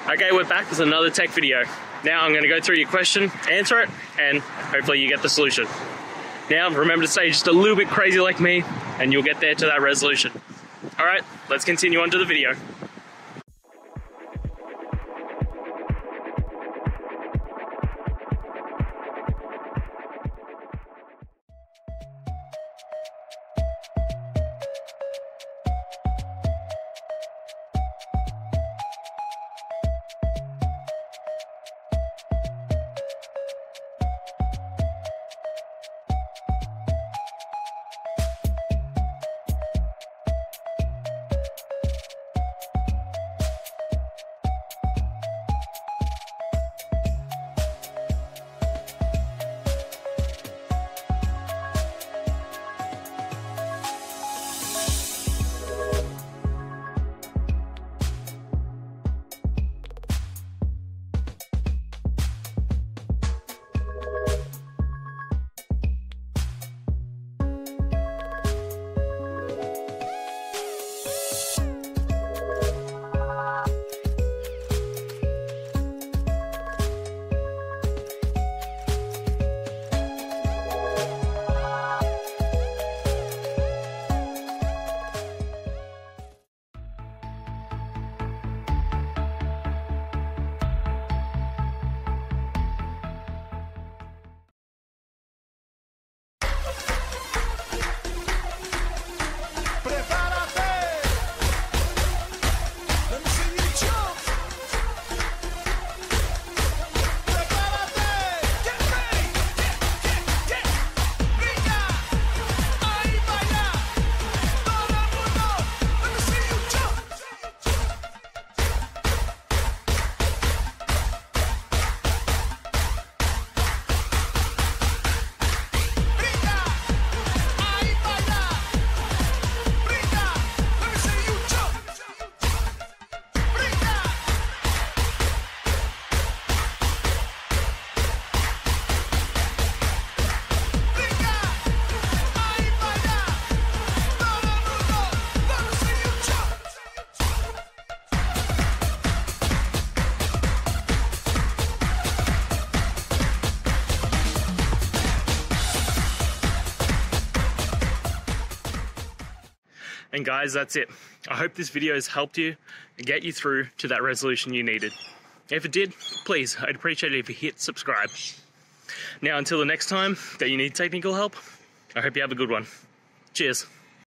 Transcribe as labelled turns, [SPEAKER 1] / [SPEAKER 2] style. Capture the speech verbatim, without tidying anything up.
[SPEAKER 1] Okay, we're back with another tech video. Now I'm going to go through your question, answer it, and hopefully you get the solution. Now remember to stay just a little bit crazy like me, and you'll get there to that resolution. Alright, let's continue on to the video. And guys, that's it. I hope this video has helped you and get you through to that resolution you needed. If it did, please, I'd appreciate it if you hit subscribe. Now, until the next time that you need technical help, I hope you have a good one. Cheers.